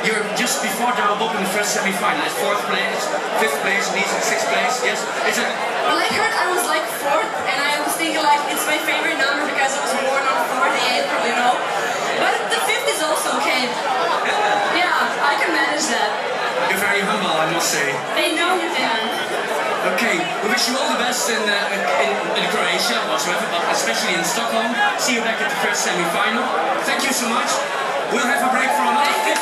You're just before Douwe Bob in the first semi-final. It's 4th place, 5th place, and he's in 6th place. Yes, is it? Well, I heard I was like 4th, and I was thinking like it's my favorite number because I was born on 4th April, you know. But the 5th is also okay. Yeah, I can manage that. You're very humble, I must say. I know you can. Okay, we wish you all the best in Croatia, whatsoever, but especially in Stockholm. See you back at the first semi-final. Thank you so much. We'll have a break for another 15